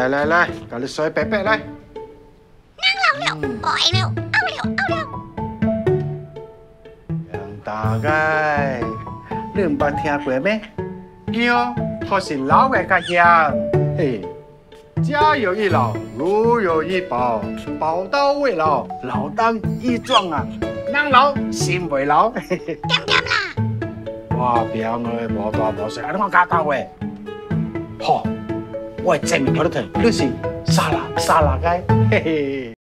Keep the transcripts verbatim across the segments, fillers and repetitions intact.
来来来，给你洗白白来。 老了，爱了，爱了，爱了。 杨大概，你唔捌听过咩？姜可是老的家乡，嘿，家有一老，如有一宝，宝刀未老，老当益壮啊！人老心未老，嘿嘿。 点点啦！ 我表我无大无小，安怎教教的？好，我会证明给你睇，你是沙拉沙拉嘅，嘿嘿。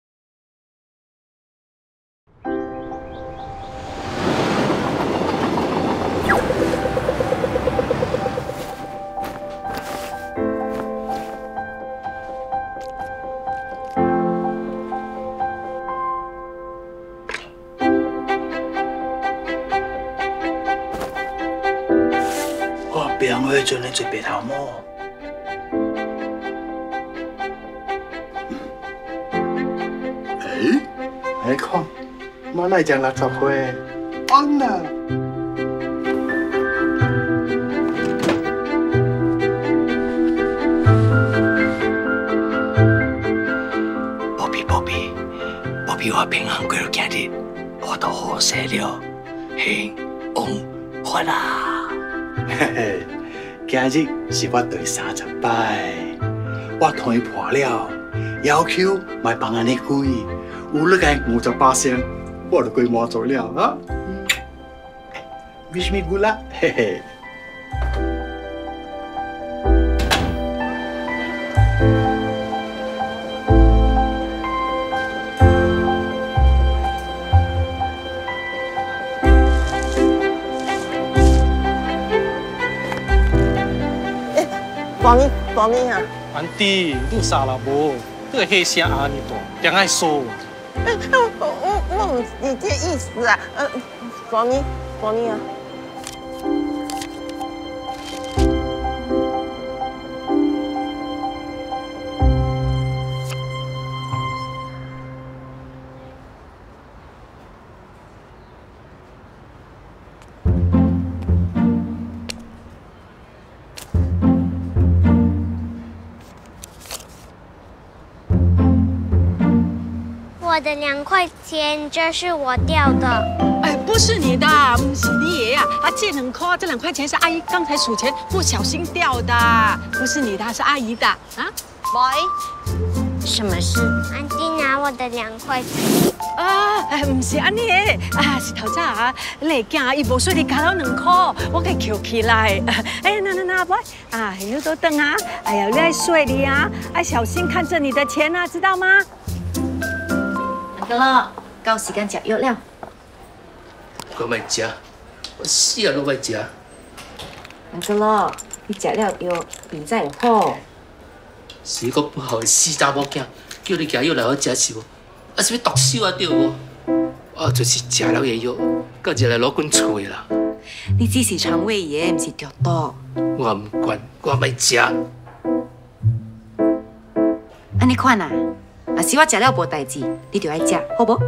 边会做你做白头毛。哎，你看，我来讲六十岁，安啦。宝贝宝贝，宝贝我平安过了今日，我都好死了，幸旺发啦。嘿嘿，今日是我第三十摆，我推破了，要求卖帮安尼贵，有你个五十八仙，我就归满足了啊。wish me good 啦，嘿嘿。 大咪，大咪啊！ 安弟，你傻啦无？你个黑声阿尼大，点爱说？ 哎，我我我唔是这意思啊！呃，大咪，大咪啊！ 我的两块钱就是我掉的。 哎，不是你的，不是你爷呀！啊，这两块，这两块钱是阿姨刚才数钱不小心掉的，不是你的，是阿姨的啊。 喂，什么事？安迪拿我的两块钱。 啊，哎，不是安尼的，啊，是头早啊，你囝伊无说你加了两块，我给捡起来。哎，那那那，喂，啊，有多等啊！哎呀，你爱水里啊，爱小心看着你的钱啊，知道吗？ 得了，到时间食药了。 我卖食，我死啊都卖食。 得了，你食了药，病才会好。 是个不好的死查某囝，叫你食药来好食是无？啊，是要毒手啊对无？我就是食了个药，到日来攞滚厝啦。 你只是肠胃炎，唔是中毒。 我唔管，我卖食。安尼款啊？啊，是我食了无代志，你就爱食，好无？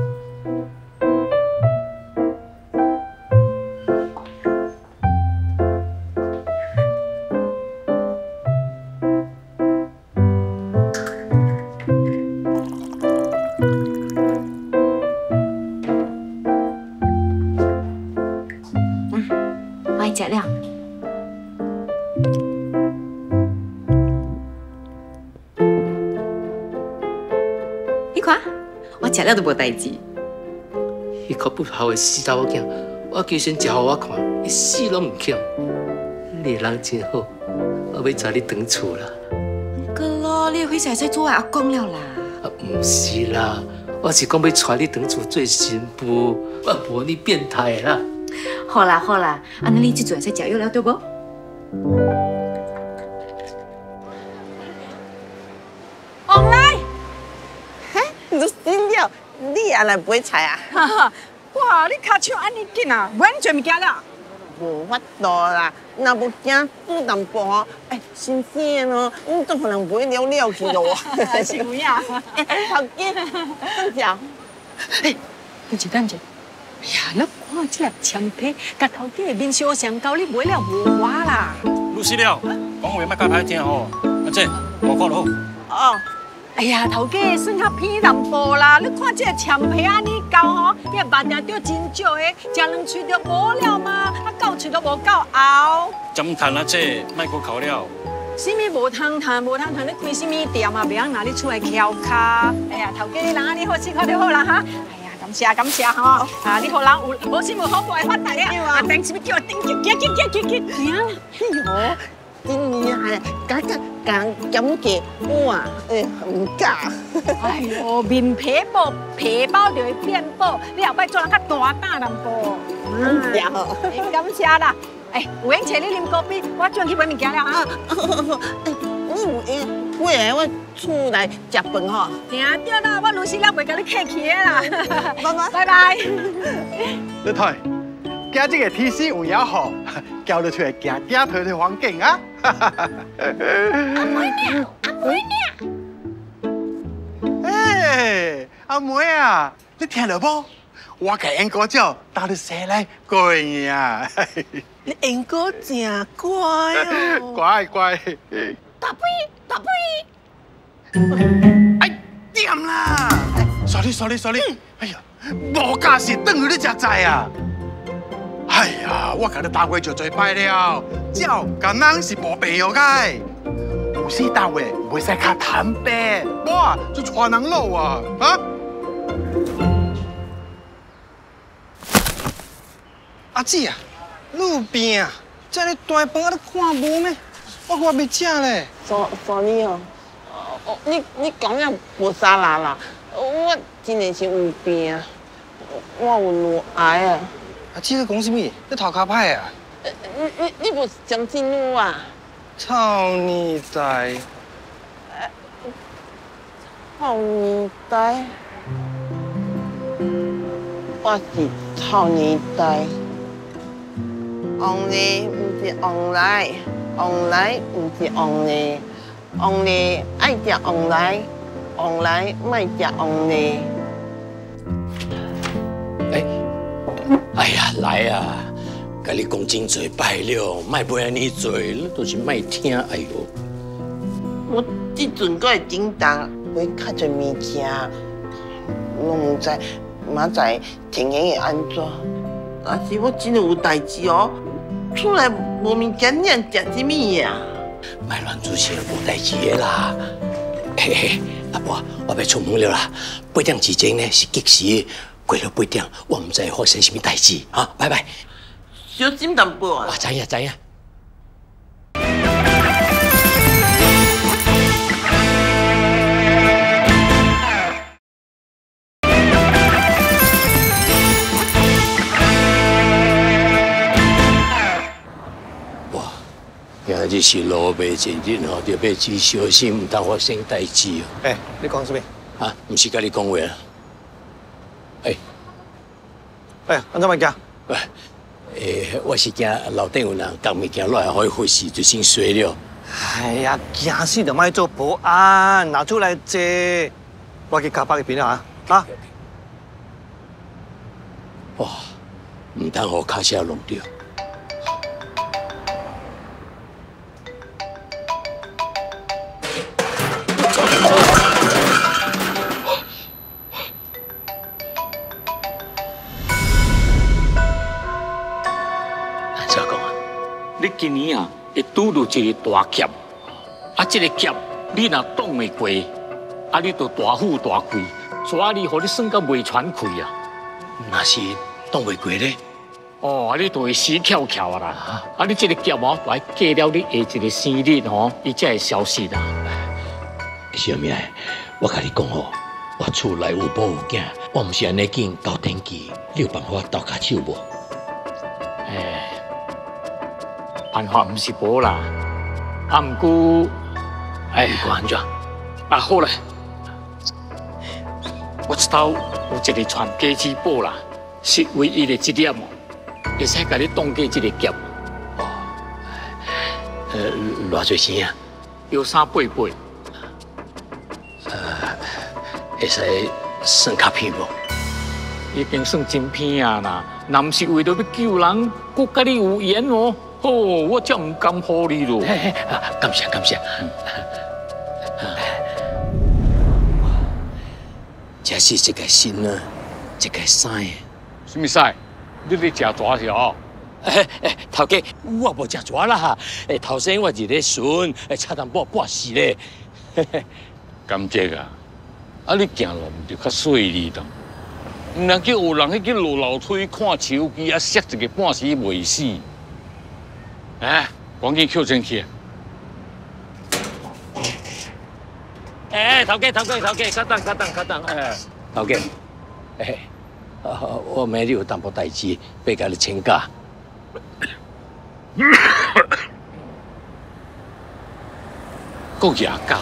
嗯，我爱食了。我食了都无代志。 迄个不好的死查某囝，我叫先食互我看，伊死拢唔肯。你人真好，我要带你回厝啦。 哥咯，你会使使做阿公了啦？ 啊，唔是啦，我是讲要带你回厝做新妇，我无你变态啦。 好啦好啦，安尼你即阵使食药了对无？ 王来。 你真了，你也来买菜啊？ 哇，你脚手安尼紧啊，买你做物件了？ 无法度啦，若无惊煮淡薄吼，哎，新鲜的咯，你总可能买了了去咯。 是有影。 哎，头家，等下。 哎，等一等一，哎呀，你看这个枪皮，甲头家的面相相交，你买了无花啦？ 露西了，讲话莫甲歹听吼，啊姐，我看了。 哦。 哎呀，头家算较偏淡薄啦！你看这个枪皮安尼高吼，你也万定钓真少的，食两喙就无了嘛，啊够喙都无够熬。 怎谈啊姐，卖过考了。 什么无通谈，无通谈，你开什么店啊？袂晓拿你出来敲卡。哎呀，头家你人安尼好，辛苦你好啦哈！哎呀，感谢感谢吼！啊，你好人有无心无好报的发达啊！啊，等是要叫我顶叫叫叫叫叫叫行。 哎呦！ 真厉害，家家讲讲嘅哇，诶唔假。 哎呦，面皮薄，皮包就会变薄，你后摆做人较大胆淡薄。 感谢哦， 感谢啦。哎，有闲找你啉咖啡，我转去买物件了哈。 哎，你有闲过来我厝内食饭吼？ 听对啦，我有时了袂甲你客气的啦。 拜拜拜拜。 你睇，今日嘅天气有也好，叫你出来行行睇睇环境啊！ 阿妹娘，阿妹娘，哎，阿妹啊，你听到不？我嘅英哥叫到你生来过呀。 你英哥真乖哦， 乖乖。 大杯，大杯。 哎，掂啦！sorry sorry sorry，哎呀，无假是等于你食菜啊！ 哎呀，我甲你打过就最歹了，鸟甲人是无必要嘅。有时打话袂使较坦白，我就传人路啊！啊！ 阿姊啊，你有病啊？这里大饭啊，你看无咩？我还未食咧。 所所以哦，哦，你你讲呀无沙拉啦，我真的是有病，我有乳癌啊。 阿姊，你讲什么？你头壳歹啊？ 你你你不相信我啊？ 操你呆！ 操你呆！我是操你呆。王哩唔是王来，王来唔是王哩，王哩爱食王来，王来卖食王哩。 哎。 哎呀，来啊！甲你讲真侪摆了，莫买安尼做，你都是莫听。哎呦， 我即阵阁会叮当，买较侪物件，拢唔知明仔情形会安怎。但是我真的有代志哦，厝内无物件，你食什么呀？ 莫乱做事，无代志的啦。嘿嘿，阿婆，我要出门了啦。八点之前呢是吉时。 过了八点，我唔知发生什么代志啊！拜拜。 小心淡薄啊！ 我知影知影。哇！今日是路袂前日吼，着要只小心，唔当发生代志哦。 哎，你讲什么？ 啊，唔是甲你讲话啦。 哎， 哎，安怎物件？ 喂，诶，我是惊楼顶有人夹物件落来，可以回事，就先衰了。 哎呀，惊死就莫做保安，拿出来坐，我去加班去边啊！啊！ 哇，唔通互卡车弄掉。 你今年啊，会拄到一个大劫，啊，这个劫你若挡袂过，啊，你就大富大贵，所以你互你算到袂喘气啊。 若是挡袂过咧， 哦，啊，你就会死翘翘啊啦。啊，你这个劫哦，来过了你下一个生日吼，伊才会消失啦。 小命，我甲你讲哦，我厝内有保有囝，我毋是安尼紧到天气，你有办法斗骹手无？ 哎。 办法唔是无啦，啊，唔过，哎， 安怎？ 啊好嘞，我知道有一个传家之宝啦，是唯一的一点哦，会使甲你挡过这个劫。 哦，呃，偌侪钱啊？ 有三八八。 呃，会使算较片无？ 已经算真片啊啦，若唔是为了要救人，佮甲你有缘哦。 哦，我真唔甘好你咯。 感谢感谢。这是一个新啊，一个衫。 什么菜？你咧食蛇是哦？ 哎哎，头家，我无食蛇啦。哎，头先我伫咧巡，哎，差淡薄半死咧。 甘蔗啊，啊你行路唔着较细腻当，唔能叫有人迄个落楼梯看手机啊，摔一个半死未死。哎，赶紧扣进去。 哎，头家头家头家，稍等稍等稍等，哎，头家，哎，我明日有淡薄代志，要甲你请假。 搁牙假，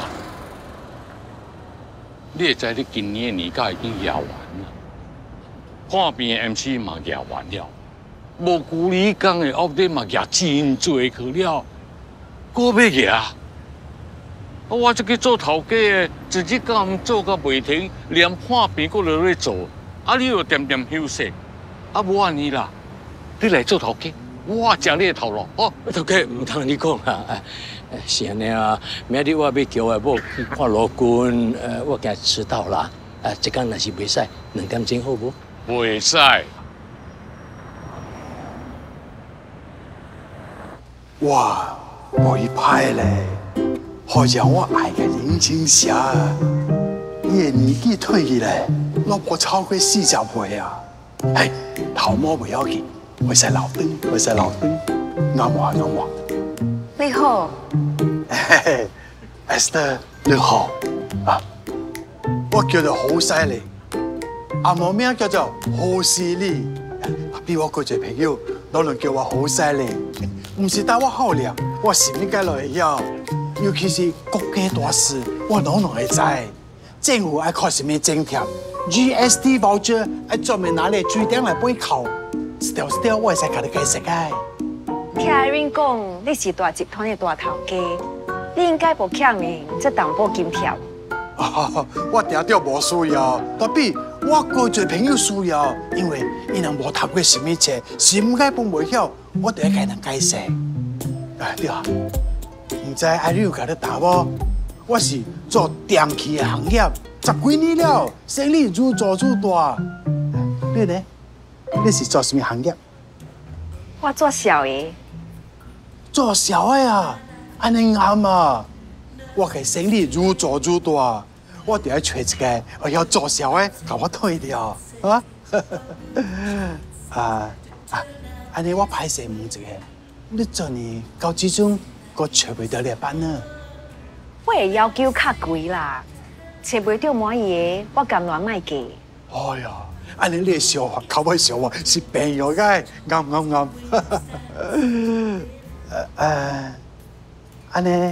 你会知你今年的年假已经牙完了，看病的 M C 嘛牙完了，无顾你讲的 update 嘛牙真多去了，搁要牙。我这个做头家的，自己干做到袂停，连看病搁落咧做，啊你又点点休息，啊无安尼啦，你来做头家，我食你的头路哦。 头家唔通你讲啦，哎，是安尼啊，明日我要叫我某去看老君，呃，我惊迟到啦，啊，这工若是袂使，两点钟好无？ 袂使。 哇，无一歹咧。好像我爱嘅林青霞，伊嘅年纪退去咧，老婆超过四十岁啊！嘿，头毛袂要紧，会使留长，会使留长，啱话啱话。 你好， 嘿嘿 ，Esther 你好啊！我叫做好犀利，阿毛名叫做好犀利，比我嗰侪朋友都能叫我好犀利，唔是答我好料，我是应该来要。尤其是国家大事，我哪能会知？政府爱靠什么津贴 ？G S T voucher 爱专门拿嚟注点来背扣，一条一条我会使甲你解释嘅。 听人讲你是大集团的大头家，你应该无欠命这淡薄津贴。 哦，我定定无需要，但比我个侪朋友需要，因为伊人无读过什么册，心解本袂晓，我得甲人解释。啊，对啊。唔知阿你有甲你答无？我是做电器的行业，十几年了，生意愈做愈大。你呢？你是做什么行业？ 我做小的。 做小的啊，安尼啱啊！我嘅生意愈做愈大，我就要找一个我要做小的，甲我退掉啊！啊啊！安尼我歹势问一个，你做呢到即阵？我找袂到你班呢。 我的要求较贵啦，找袂到满意的，我甘愿卖价。 哎呀，安尼你的想法，口尾想法是朋友嘅，啱啱啱。呃，安尼，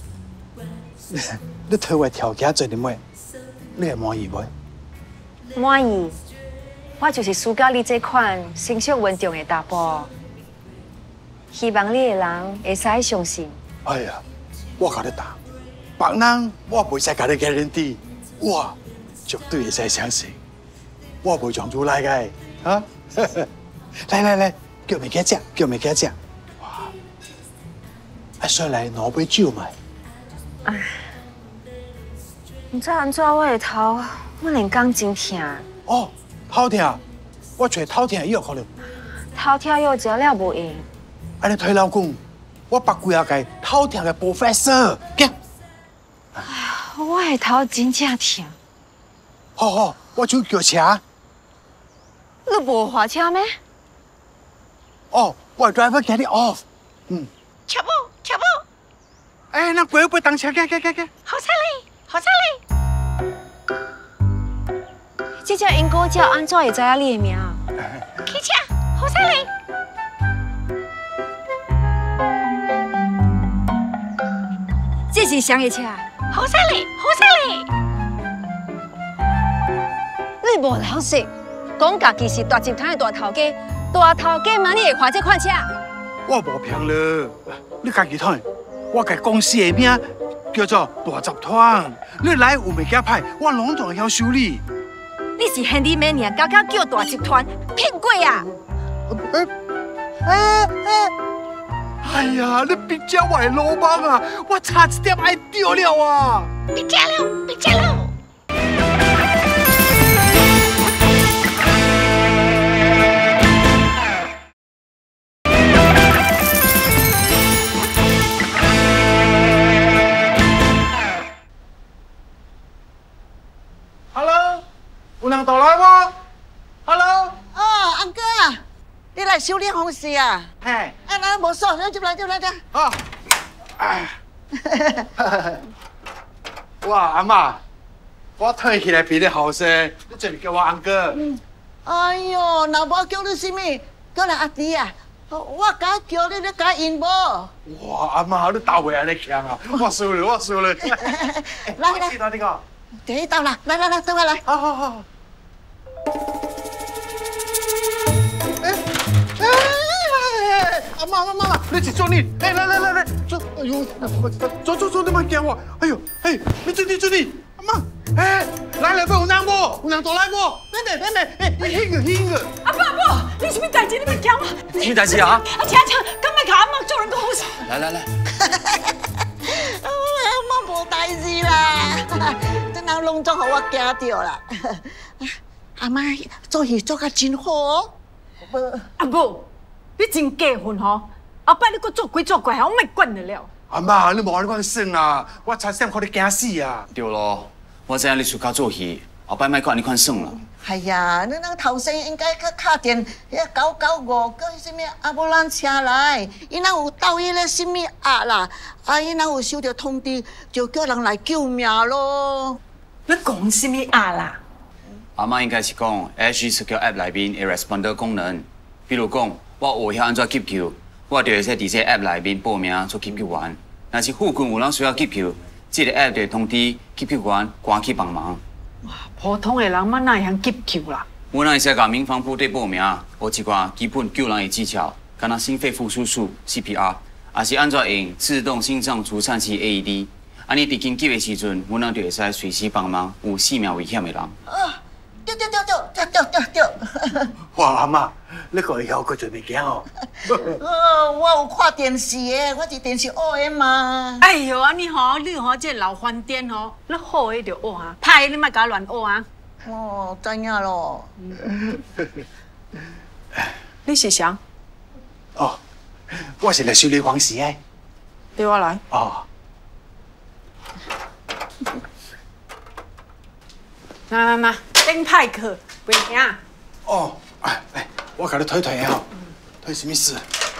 你推我条件做点咩？你会满意未？ 满意，我就是输到你这款成熟稳重的查甫。希望你的人会使相信。 哎呀，我甲你答，别人我袂使甲你 guarantee， 我绝对会使相信。我袂像如来个，啊！来来来，叫物件食，叫物件食。哇！啊，上来攞杯酒嘛。 唉，唔知安怎我的头，我连讲真痛。 哦，头痛，我找头痛药可能。 头痛药食了无用。 安尼推老公，我别几下个头痛的 professor， 行。 哎呀，我的头真正痛。 好好，我就叫车。 你无花车咩？ 哦，我 driver get it off。嗯。 车步，车步。 哎，那鬼不当车，行行行行。 好彩哩，好彩哩。这只英国鸟安怎会知影你的名？汽车，好彩哩。这是谁的车？好彩哩，好彩哩！你无老实，讲家己是大集团的大头家，大头家嘛，你会开这款车？ 我无骗你，你家己睇，我家公司的名叫做大集团。你来有物件歹，我拢都会晓修理。 你是现你每年刚刚叫大集团骗鬼啊！ 哎哎哎！ 哎呀，你别叫我的老板啊！我差一点爱掉了啊！ 别加了，别加了。 Hello， 有人到来不 ？Hello。 哦，安哥啊，你来修理风扇啊？ 嘿。 啊，那无错，那进来进来进来。 啊。哎。哇，阿妈，我退起来比你后生，你做咩叫我安哥？ 嗯。哎呦，那无叫你什么？叫你阿弟啊？我敢叫你，你敢应无？ 哇，阿妈，你倒位安尼强啊！我输了，我输了。 来来。 知道这个。 对，到了，来来来，等我来。 好好好。哎哎，阿妈阿妈妈，你去做你，哎来来来来，走，哎呦，走走走，你莫惊我，哎呦，哎，你做你做你，阿妈，哎，来来不有人不？有人到来不？妹妹妹妹，哎，你兴个兴个。 阿伯阿伯，你什么代志？你别惊我。 什么代志啊？ 啊，请请，敢莫甲阿妈做人讲好事。 来来来。 阿妈无代志啦。人拢总互我惊到啦！阿妈做戏做甲真好哦。 阿母，你真过分吼！后摆你搁做鬼做怪，我咪管得了。 阿妈，你无安尼款算啊！我差点看你惊死啊！ 对咯，我知影你暑假做戏，后摆莫管你款算啦。 哎呀，你那头先应该较敲电迄九九五，搁迄什么阿姆兰车来，伊若有到迄个什么压啦，啊，伊若有收到通知，就叫人来救命咯。 你讲什么啊啦？ 阿妈应该是讲 ，S G 是叫 App 内面的 responder 功能，比如讲我有晓安怎急救，我就会使伫这 App 内面报名做急救员。若是附近有人需要急救，这个 App 就会通知急救员赶去帮忙。 哇，普通的人嘛哪会晓急救啦？ 我若会使甲民防部队报名，学一寡基本救人的技巧，敢若心肺复苏术 C P R， 也是安怎用自动心脏除颤器 A E D。安尼伫紧急的时阵，阮人就会使随时帮忙有性命危险的人。 啊，对对对对对对对。 哇，阿妈，你可会晓过做物件哦？ 呃，我有看电视的，我是电视学的嘛。 哎呦，安尼吼，你吼这老饭店吼，你好的就学啊，歹的你莫甲乱学啊。 哦，知影咯。 你是谁？ 哦，我是来修理黄氏的。 对我来。 哦。 那那那，顶派克，袂惊。 哦，哎哎，我甲你推推哦，推什么事？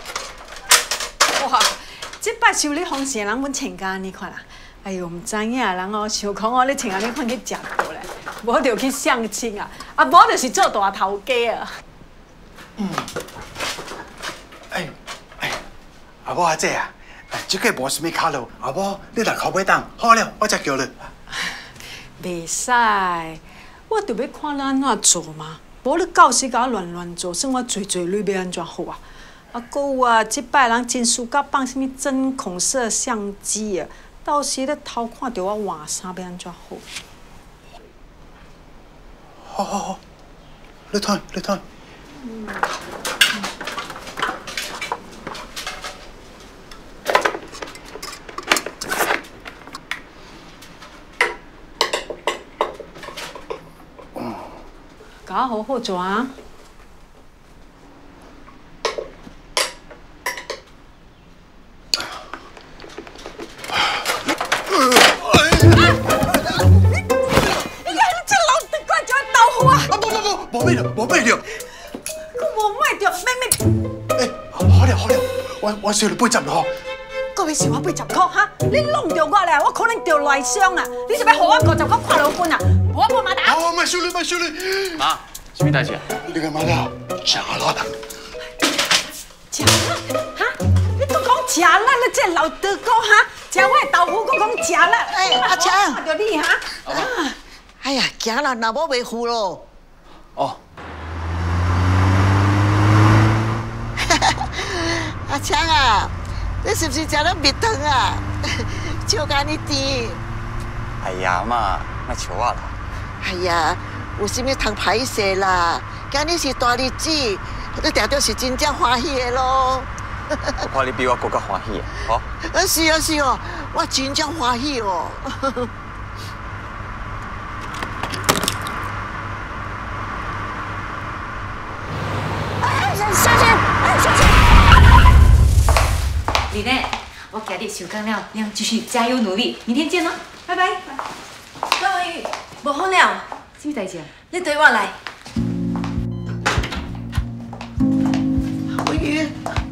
哇，这摆修理风扇的人，阮亲家你看啦。哎呦，唔知影人哦，想讲哦，你穿安尼款去食过咧，无就去相亲啊，啊，无就是做大头家啊。 嗯。哎哎，阿母阿姐啊，这个无什么卡路，阿母你来靠尾档，好了，我才叫你。 袂使，我就要看你安怎做嘛。无你到时甲我乱乱做，算我做做你要安怎好啊？啊，搁有啊，即摆人真输甲放什么针孔摄相机啊，到时咧偷看到我换衫要安怎好？ 好好好，你睇你睇。 嗯。甲我好好做啊！ 无买着，无买着。 我无买着，妹妹。 哎，好了好了，我我收你八十咯。 各位是我八十块哈，你弄着我咧，我可能着内伤啊！你是要互我五十块看老本啊？我无马达。 好，卖收你，卖收你。 妈，什么代志啊？ 你干嘛了？假老蛋。 假辣哈？你都讲假辣，你这老德哥哈？食我的豆腐，我讲假辣。 哎，阿强， 看着你哈。 哎呀，行啦，那无袂付咯。 哦。 阿强啊，你是不是食了蜜糖啊？笑甲你甜。 哎呀妈，莫笑我啦。 哎呀，有啥物通歹势啦？今日是大日子，你定着是真正欢喜的咯。 我看你比我更加欢喜啊！好。 啊是啊是哦，我真正欢喜哦。 哎，小姐，哎，小姐。 李内，我今日收工了，你要继续加油努力，明天见喽，拜拜。 张文宇，无好了， 什么代志啊？ 你对我来。 文宇，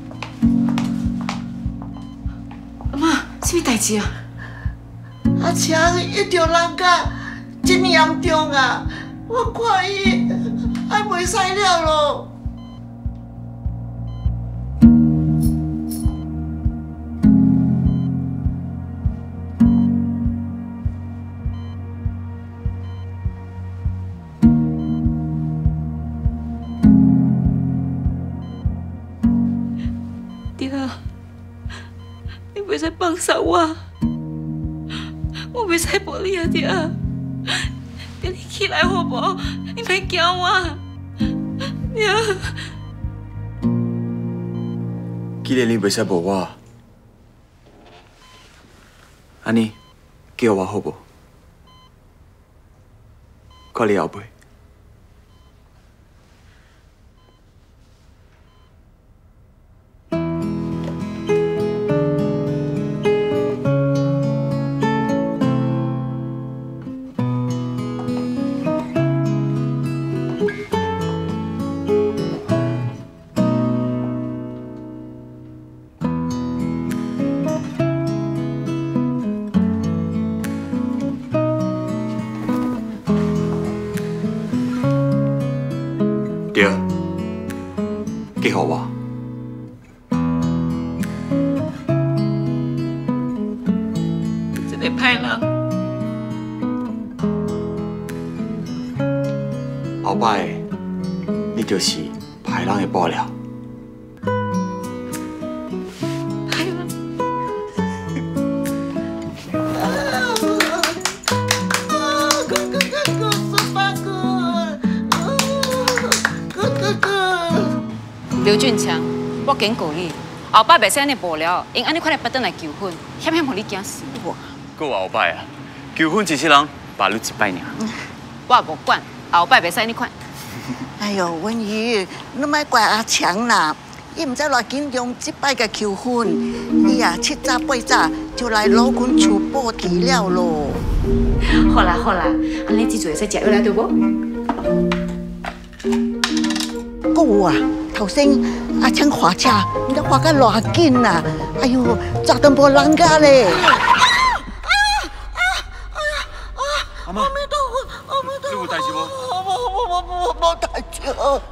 阿妈，什么代志啊？ 阿强一条人家真严重啊！我看伊还袂使了咯。 爹，你袂使放手我，我袂使无你啊，爹。爹，你起来好无？你别惊我，爹。 既然你袂使无我，安尼叫我好无？看你后背。对，给好我。 这个歹人， 后摆你就是歹人的报了。 歹人。 刘俊强，我警告你，后摆袂使安尼无聊，因安尼快点不等来求婚，险险互你惊死我。 搁后摆啊，求婚一世人，百日一摆尔。 我也无管，后摆袂使安尼款。 哎呦，文宇，你莫怪阿强啦，伊唔知偌紧张即摆嘅求婚，伊啊七早八早就来老公厝报喜了咯。 好啦好啦，安尼这阵会使食药了对无？ 搁有啊，头先阿强滑车，唔知滑到偌紧啊！哎呦，砸到无人家咧！ 阿妈， 阿弥陀佛，阿弥陀佛， 你有代志无？ 无无无无无代志。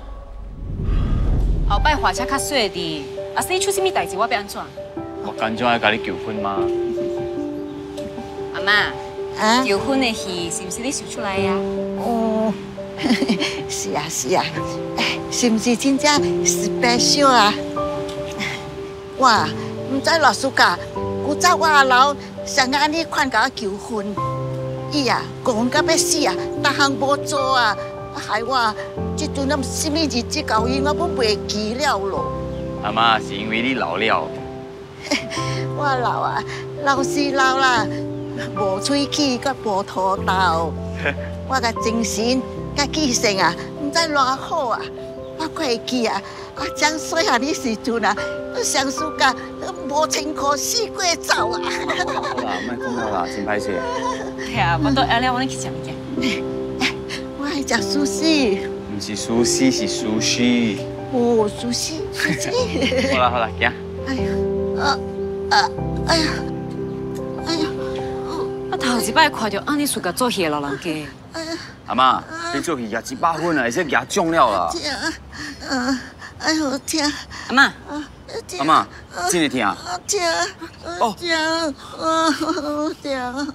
后摆火车较细滴，啊，是你出什么代志，我要安怎？ 我干怎爱甲你求婚吗？ 阿妈， 啊？ 求婚的戏是毋是你想出来呀？ 哦，是啊是啊，哎，是毋是真正 special 啊？我唔知偌暑假，古早我阿老想安尼款甲我求婚，伊啊讲到要死啊，逐项无做啊，害我即阵啊什么日子到伊我要袂记了咯。 阿妈是因为你老了。 我老啊，老是老啦，无喙齿，佮无土豆。我个精神佮记性啊，唔知偌好啊！我会记啊，阿江细汉的时阵啊，上暑假无穿裤四过走啊！ 好啦，莫讲了啦，真歹势。 系啊，我都饿了，我哋去食物件。 我爱食寿司。 唔是苏西，是苏西。 哦，寿司，寿司。 好啦好啦，行。 哎呀，啊啊，哎呀，哎呀， 我头一摆看到安尼暑假做戏的老人家。 阿妈，你做戏压一百分啊，会使压中了啦。 天啊，啊，哎呦天！ 阿妈， 阿妈，真的疼。 天，哦，天，啊，天。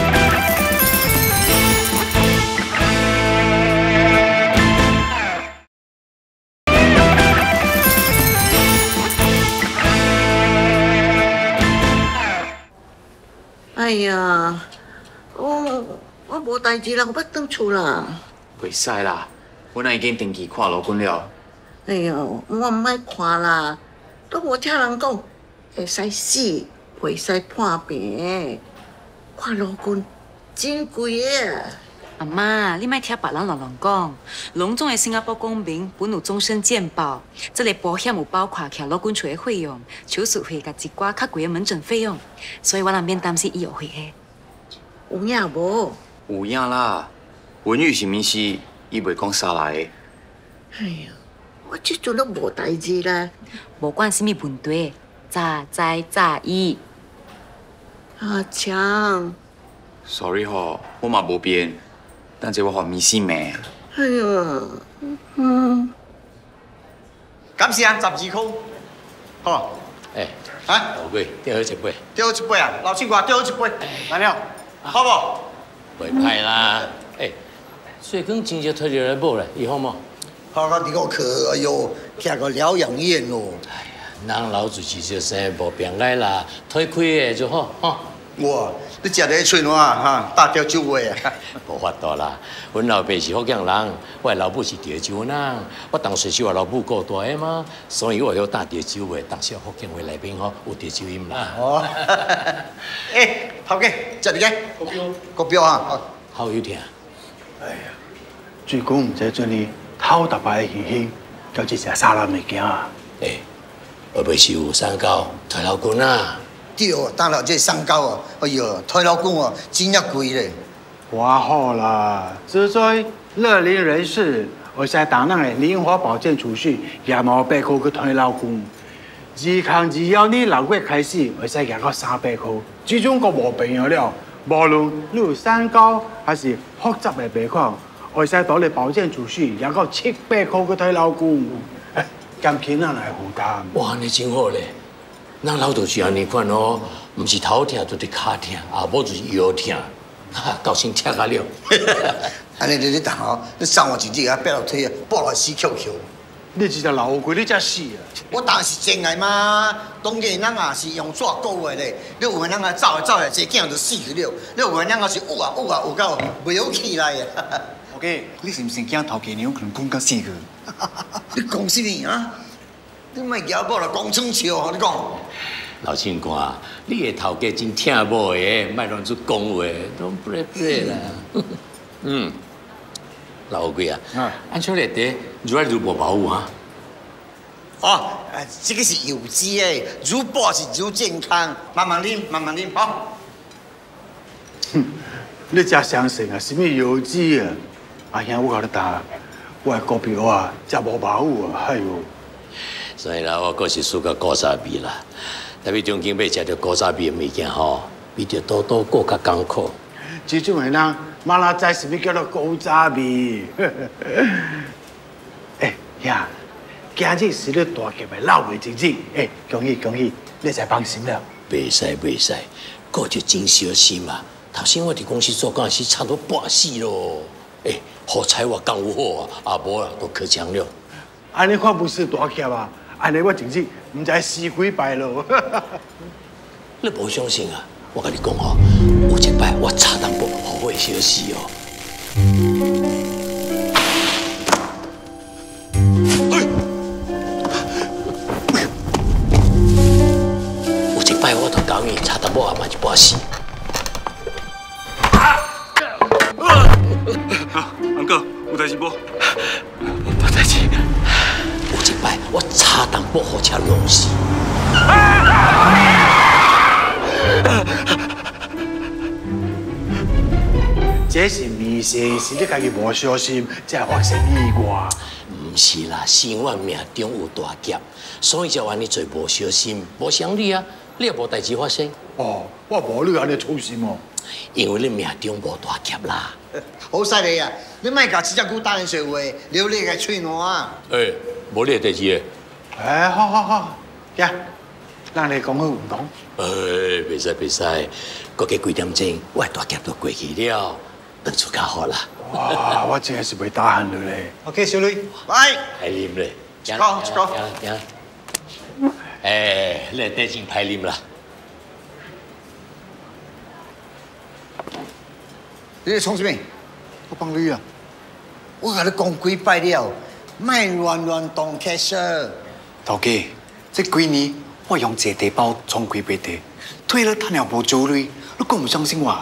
哎呀，我我无代志啦，我要转厝啦。 袂使啦，阮已经登记看老公了。 哎呦，我唔爱看啦， 都无听人讲，会使死，袂使破病。看老公真贵的。 阿妈，你莫听别人乱乱讲。隆重的新加坡公民本有终身健保，这个保险有包括徛老公厝的费用、手术费甲一寡较贵的门诊费用，所以我人免担心医药费的。 有影无？ 有影啦，文玉是物事，伊袂讲啥来的。 哎呀，我即阵都无代志啦。 无管什么问题，早知早医。 阿强。 Sorry 吼，我嘛无变，但这我发迷信咩？ 哎呀，嗯， 感谢啊，十二箍，好。 哎， 啊， 老贵，钓好一杯。 钓好一杯啊，老青瓜钓好一杯，来了，好不？ 袂歹啦。哎，水光真少推着来补咧，伊好冇？ 好个你个去，哎呦，听个疗养院咯。 哎呀，人老自己就生无病碍啦，推开的就好，吼。 哇，你食个喙暖哈，大条酒味啊！ 无法度啦，阮老爸是福建人，我老母是潮州人，我当时是我老母顾大个嘛，所以我要打潮州话，当时福建话内面吼有潮州音啦。 哦，哎，头家，食你个国标，国标啊， 好有听。 哎呀，最近唔知做你偷特摆的现象，叫一食沙拉物件啊。 哎，会不会是有三高退老公啊？ 对哦，当然这三高哦，哎呦，退老公哦，真要贵咧。 还好啦，只在乐龄人士，我使当人的灵活保健储蓄，也毛八块去退老公。自康自要你六月开始，我使廿到三百块，最终个无朋友了。无论你有三高还是复杂的病况，我使到你保健储蓄廿到七百块去退老公。哎，减轻咱来负担。 哇，你真好咧！ 咱老豆是安尼款哦，毋是头疼就是脚疼，啊，无就是腰疼，哈，到先疼啊了。 安尼你你当哦，你送我一日啊，八楼梯啊，抱来死翘翘。 你一只老鬼，你才死啊！ 我当然是真爱嘛，当然咱啊是用纸过活咧。你有诶，咱啊走来走来，一囝就死去了；你有诶，咱啊是有啊有啊有到袂好起来啊。 OK，你是毋是惊头家娘可能讲到死去？ 你讲什么啊？ 你莫咬某来讲春笑，我你讲。 老亲官，你的头家真疼某的，莫乱出讲话，拢不咧不咧啦。嗯，老贵啊，按照内底如来如无保护啊。 哦，呃，这个是有机的，如保是如健康，慢慢啉，慢慢啉，好。 哼，你真相信啊？什么有机啊？阿兄，我甲你答，我的股票啊，真无保护啊，哎呦！ 所以啦，我阁是输个高沙米啦。特别中间要食着高沙米的物件吼，比着多多更较艰苦。 这种的人，马拉知什么叫做高沙米？哎呀，今日是你大吉的老岁日子，哎，恭喜恭喜，你才放心了。 袂使袂使，过就真小心啊！头先我伫公司做工是差不多半死咯。哎，好彩我讲有好啊，啊无啊都去抢了。 安尼看不是大吉啊！ 安尼我真是唔知死几摆咯。 你无相信啊？我甲你讲吼，有一摆我差淡薄好会消息哦。有一摆我同讲伊差淡薄也嘛一半死。 啊，安哥，有代志无？ 无代志。 有一摆，我差淡薄火车弄死。 这是迷信，是你家己无小心才发生意外。 唔是啦，是我命中有大劫，所以才安尼做无小心，无想你啊，你也无代志发生。 哦，我无你安尼粗心哦。 因为你命中无大劫啦。 好犀利啊！你莫甲只只股答应说话，留你个喙暖啊！ 哎，无你代志诶。 哎，好好好，呀，咱来讲好唔讲？ 哎，袂使袂使，过几几点钟，我大劫都过去了，等出较好啦。 哇，我真系是袂打喊了咧。 OK， 小女，来， 歹啉咧， 一個一個， 行。哎，你得真歹啉啦。 你在创什么？ 我帮你啊！ 我甲你讲几摆了，莫乱乱动 cash。 头家， 这几年我用这地包装几百地，退了他娘无做累，你讲唔相信我？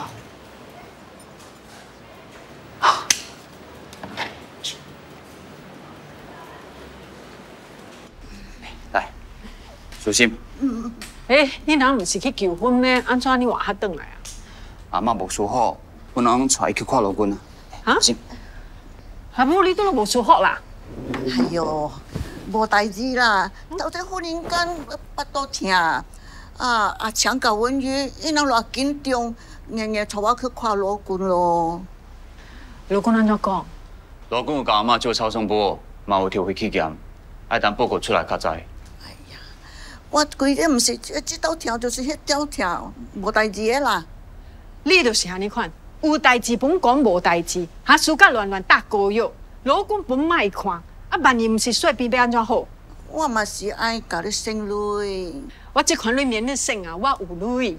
来，小心。 嗯。哎，你哪唔是去求婚呢？安怎你话遐转来啊？ 阿嬷无舒好，我能带伊去看老君啊。 啊？阿母，你都无舒服啦？ 哎呦，无代志啦，到这忽然间腹肚痛，啊啊强甲阮约，伊若偌紧张，硬硬带我去看老君咯。 老君安怎讲？ 老君有甲阿嬷做超声波，嘛有调回去验，爱等报告出来较知。 我规日毋是这道痛，就是迄道痛，无代志的啦。 你就是安尼款，有代志本讲无代志，哈输甲乱乱搭膏药，老公本卖看，啊万一毋是说变要安怎好？ 我嘛是爱甲你省泪。 我这款你免你省啊，我有泪。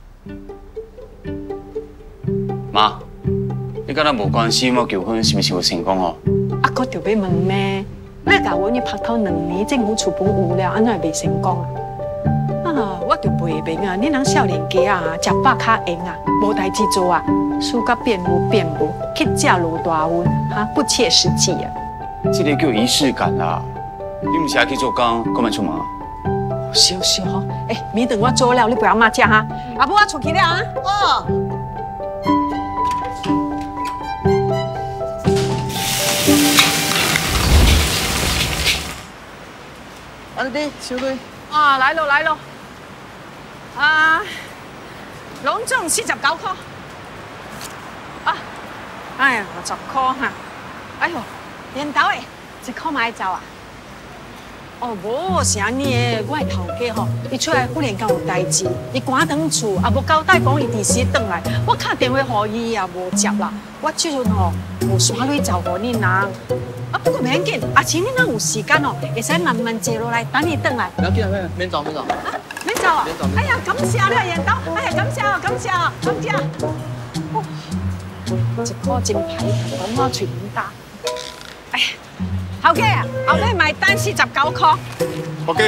妈，你敢若无关心我求婚是毋是有成功哦？ 啊，佫着要问咩？你甲阮去拍拖两年，政府厝本有了，安怎会袂成功啊？啊，我就袂明啊！你人少年家啊，食饱较闲啊，无代志做啊，输甲变无变无，去食罗大温，哈，不切实际啊！ 这个叫仪式感啦。你毋是爱去做工，搁慢出门啊？ 是是吼，哎，米等我做了，你陪阿妈食哈。阿母，我出去了啊。 哦。安迪，小妹。 啊，来咯来咯。啊，隆重四十九块。啊，哎呀，五十块哈。哎呦，烟斗诶，一块买走啊？哦，无是安尼诶，我诶头家吼，伊出来忽然间有代志，伊赶转厝，也无交代讲伊伫时转来，我打电话互伊也无接啦。我即阵吼有刷钱照顾恁人。啊，不过袂要紧，阿青你若有时间哦，会使慢慢坐落来，等伊转来。 不要紧，免免走免走。啊， 免走啊！免走。哎呀，感谢了，烟斗，哎呀，感谢哦，感谢哦，感谢。哦，一颗真歹，等我找恁搭。哎呀，头家啊，后尾买单四十九块。 OK。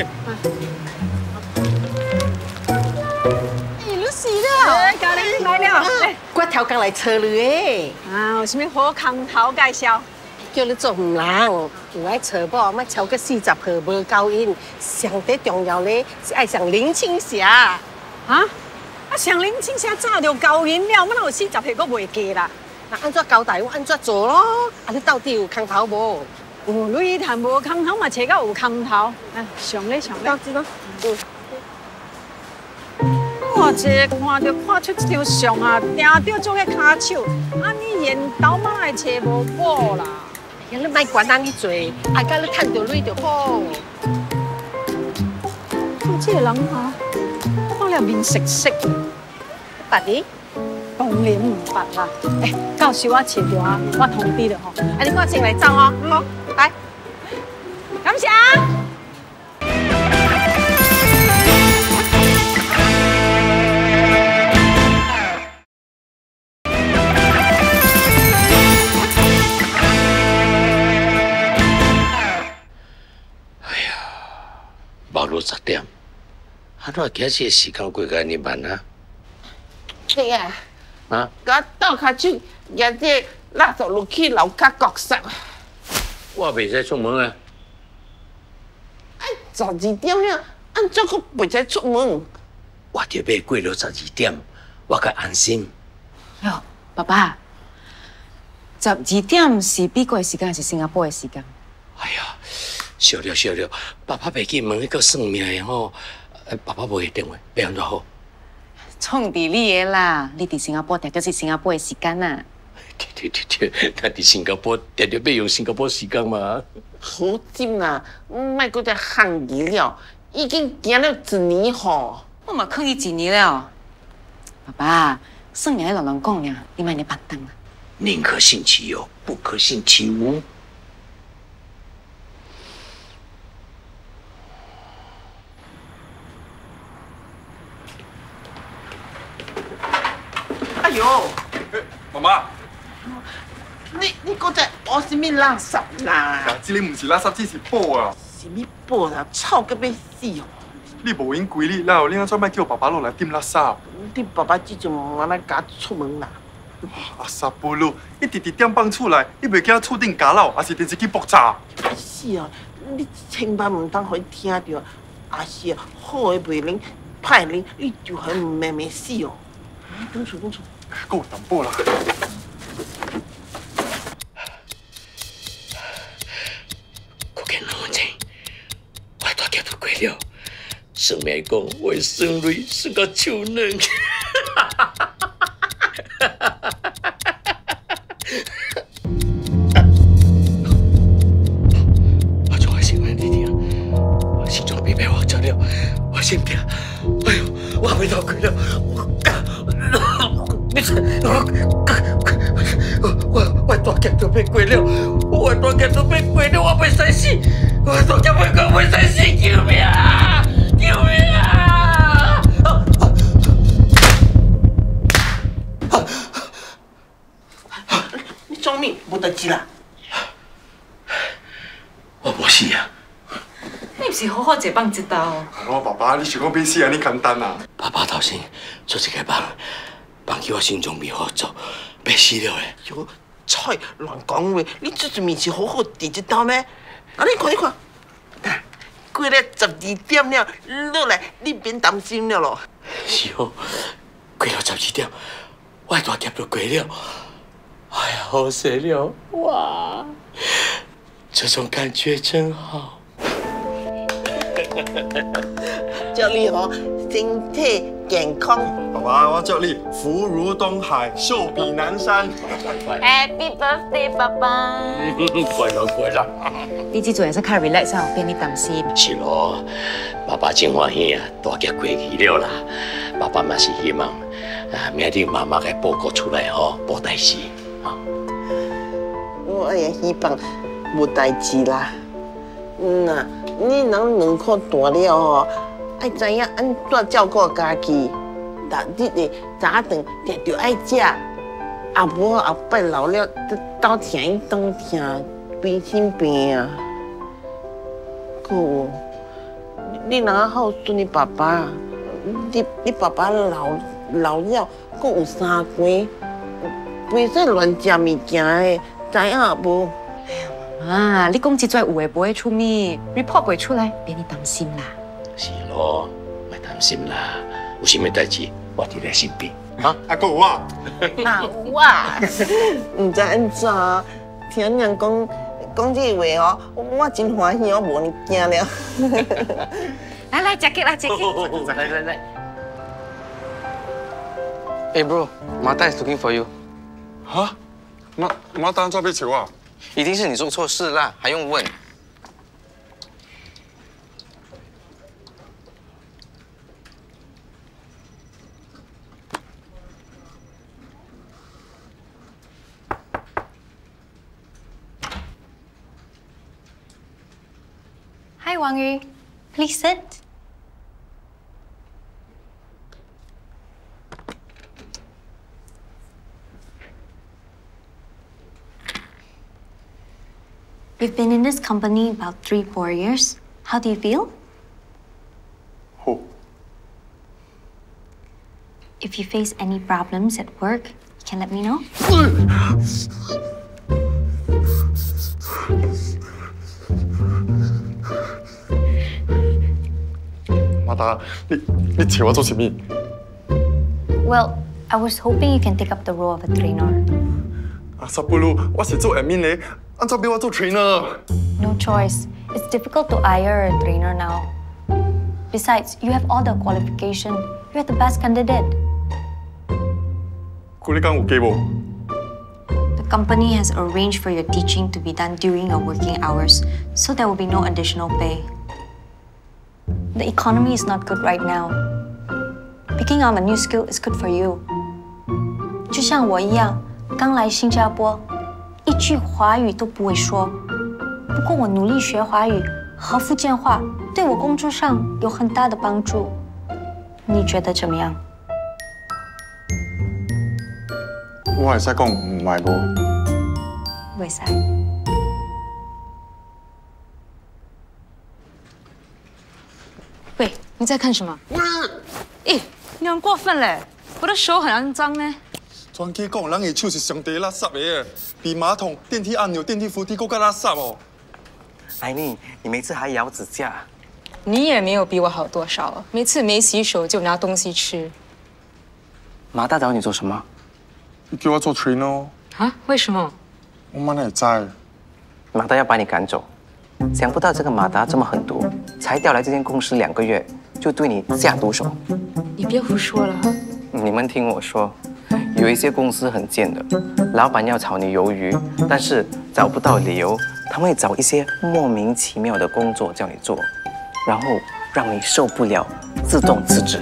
哎，你死了！哎，家里你买了。哎， 我头刚来找你诶。 啊，有啥物好空头介绍？ 叫你做唔人，有爱找某，莫超过四十岁无够因。上最重要咧是爱上林青霞。啊？ 啊，上林青霞早就够因了，哪有四十岁佫袂嫁啦？ 那安怎交代我安怎做咯？啊，你到底有空头无？ 有，你谈无空头嘛，找到有空头。哎，上咧上咧。到知咯。嗯。我这看到看出这张相啊，定着做个骹手，啊你烟斗嘛来找无补啦。 呀，你莫管咱去做，爱甲你趁到钱就好。 你这个人哈，看了面色色， 白的？ 当然唔白啦。哎，到时我找着啊，我通知了吼。啊，你赶先来走哦，好，来，感谢。 网络十点，啊，怎今次时间过个尼慢啊？ 对啊， 啊， 我倒脚手举这垃圾落去楼骹角上。 我袂使出门啊。 哎，十二点了，安怎佫袂使出门？ 我着要过了十二点，我较安心。 哟，爸爸，十二点是美国的时间还是新加坡的时间？ 哎呀！笑了笑了，爸爸袂记问迄个算命的吼，爸爸无下电话，要安怎好？ 创伫你的啦，你伫新加坡定定是新加坡的时间呐。 对对对对，咱伫新加坡定定要用新加坡时间嘛。 好紧啦，莫搁再限期了，已经行了一年吼。 我嘛抗议一年了。爸爸，算命的老人讲呀，你莫尼白当啊。 宁可信其有，不可信其无。 哎呦！ 妈妈， 你你搁在学什么垃圾啦？ 这里唔是垃圾，只是布啊！ 什么布啦？臭到要死哦！ 你无闲规日了，你安怎莫叫爸爸落来捡垃圾？ 你爸爸即阵无安尼家出门啦。 阿萨布鲁，你直直点放厝内，你袂惊厝顶家漏，还是电视机爆炸？ 是啊，你千万唔当互伊听到，也是好的袂灵，歹灵，你就互伊慢慢死哦。等厝等厝， 够淡薄啦。 我见老文静，我大劫都过了，算命讲我的孙女算到手软。我做我心安你听，我心中被被我着了，我心痛，哎呦，我被倒亏了，我你我我我大劫都被过了，我大劫都被过了，我袂使死，我大劫被过袂使死，救命啊！救命啊！ 你装咩？无代志啦。 我无死啊！ 你唔是好好一棒一刀？ 我爸爸，你想讲比死安尼简单啊？ 爸爸头先做一个梦，梦叫我心中未好做，要死了诶！ 哟，菜乱讲话！你这阵面是好好地一刀咩？啊，你看你看，过了十二点了，落来你免担心了咯。 是哦，过了十二点，我的大劫就过了。哎呀，好死了！哇，这种感觉真好。 祝你哦，身体健康。 爸爸，我祝你福如东海，寿比南山。 Happy birthday， 爸爸！ 快乐快乐！ 你这做也是较 relax 啊，变你担心。 是咯，爸爸真欢喜啊，大劫过去了啦。爸爸嘛是希望啊，明日妈妈的报告出来吼，无代志啊。 我也希望无代志啦。嗯啊，你人两口大了吼，爱知影安怎照顾家己。逐日的早顿定着爱食，啊无后摆老了，倒听伊当听规身病啊。搁有，你若孝顺你爸爸，你你爸爸老老了，搁有三关，袂使乱食物件的，知影无？ 啊，你讲这做有诶不会出面 ，report 不会出来，别你担心啦。 是咯，莫担心啦，有啥物代志，我伫咧身边。 啊，啊，搁有我。 那有啊，唔知安怎，听人讲讲这话哦，我真欢喜，我无你惊了。 来来，食鸡啦，食鸡。 来来来。 Hey bro, Martha is looking for you. 哈？马马当做要找我？ 一定是你做错事啦，还用问？ Hi, Wang Yu. Please sit. You've been in this company about three, four years. How do you feel? Oh. If you face any problems at work, you can let me know. Martha, 你你找我做什么？ Well, I was hoping you can take up the role of a trainer. 啊，啥不如我是做 admin 的，按照俾我做 trainer。 No choice. It's difficult to hire a trainer now. Besides, you have all the qualification. You're the best candidate. 佢你讲有计无？ The company has arranged for your teaching to be done during your working hours, so there will be no additional pay. The economy is not good right now. Picking up a new skill is good for you. 就像我一样，刚来新加坡，一句华语都不会说。不过我努力学华语和福建话，对我工作上有很大的帮助。你觉得怎么样？ 我会使讲唔系无？ 会使。 喂，你在看什么？咦，你很过分嘞！我的手很肮脏呢。 专家讲，人的手是上低垃圾的，比马桶、电梯按钮、电梯扶梯更加垃圾哦。 艾妮，你每次还咬指甲。 你也没有比我好多少，每次没洗手就拿东西吃。 马大找你做什么？ 你叫我做 trainer。 啊？为什么？ 我妈也在。 马大要把你赶走，想不到这个马达这么狠毒，才调来这间公司两个月，就对你下毒手。 你别胡说了。 你们听我说。 有一些公司很贱的，老板要炒你鱿鱼，但是找不到理由，他们会找一些莫名其妙的工作叫你做，然后让你受不了，自动辞职。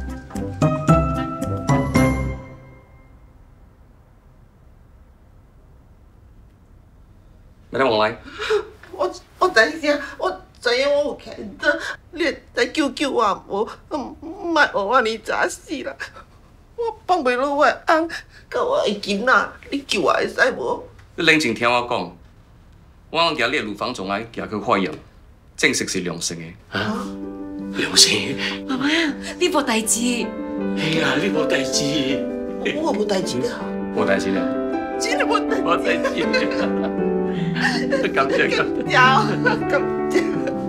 来来，往来。 我我知影，我知影我有欠责，你来救救我，无唔莫让我尼早死啦！ 我放袂落我的翁，甲我的囡仔，你救我会使无？ 你冷静听我讲，我行你的乳房总癌行去化验，证实是良性的。啊？良性？ 妈妈，你无代志。 哎呀，你无代志。 我无代志啦。 无代志啦。 真的无代志。 无代志。感谢感谢。感谢。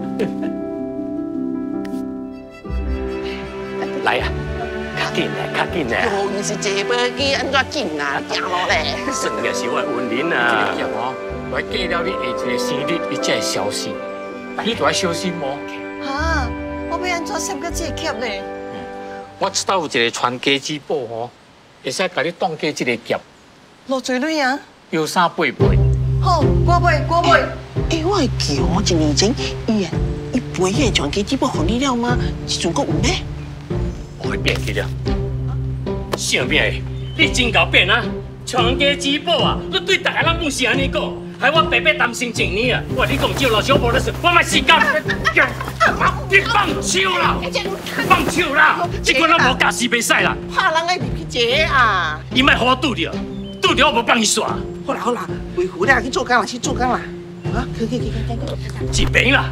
来呀！ 较紧嘞，较紧嘞！ 哦，你是坐飞机安怎紧啊？行路咧。 算也是我运人啊。 这个哦，我记了你下一个生日，你才会消失，你都要小心哦。 哈，我要安怎闪个这夹咧？ 我知道有一个传家之宝哦，会使甲你当家这个夹。 落水蕊啊？ 有三八八。 好，我买，我买。哎，我会记哦，一年前伊啊，伊背迄个传家之宝给你了吗？时阵阁有呢。 我会变去了，啥物的？你真够变啊！传家之宝啊！你对大家人不是安尼讲，害我白白担心一年啊！我你讲少了小无的事，我嘛是干。你放手啦！放手啦！这个人无家事袂使啦。 怕人爱入去坐啊！ 伊莫互我拄着，拄着我无帮伊耍。 好啦好啦，维护了去做工啦，去做工啦！啊，去去去去去！ 一平啦。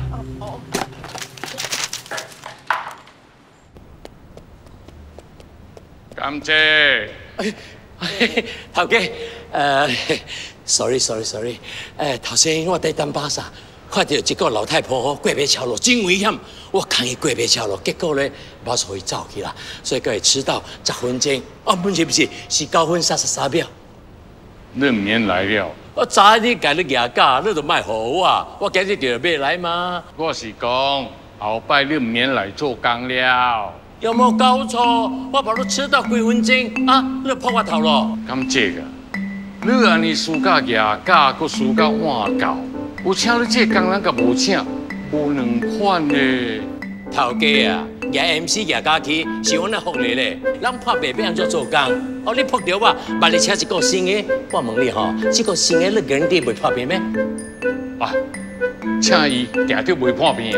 甘姐， 头家，呃 ，sorry sorry sorry， 诶，头先我在等巴萨，看到一个老太婆过马桥路，真危险，我扛伊过马桥路，结果咧，冇所以走去啦，所以佢会迟到十分钟。哦，不是不是，是九分三十三秒。 你唔免来了。 我早你家你牙假，你都卖好我，我今日就要来嘛。 我是讲后摆你唔免来做工了。 有冇搞错？我跑到迟到几分钟啊！你就破我头咯！ 咁这个，你安尼输甲牙假，搁输甲换教，有请你这工人甲无请，有两款呢。 头家啊，牙 M C 牙假期是阮咧福利咧，咱拍白变安怎做工？哦，你扑着我，万你请一个新的，我问你吼，这个新的你garan地袂破病咩？ 啊，请伊定着袂破病。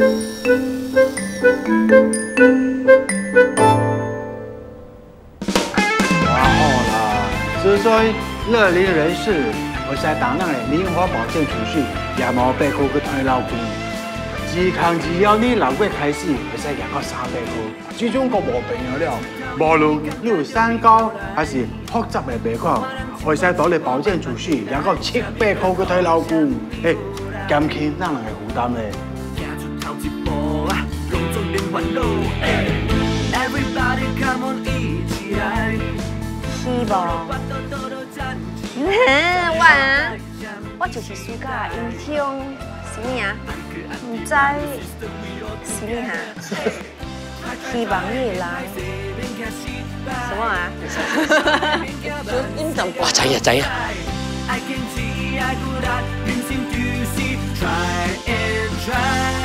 哇好啦，之所以乐龄人士会使当人的零花保健储蓄，也冇八块去退老金。自扛自由你六月开始会使赢到三百块，最终个无朋友了。无论你有三高还是复杂的病况，会使攞你保健储蓄赢到七百块去退老金，诶，减轻咱人的负担嘞。 是无？嗯，我啊，我就是暑假影响什么啊？唔知什么哈？希望你会来。什么啊？就影响。 我知呀知呀。 Try and try.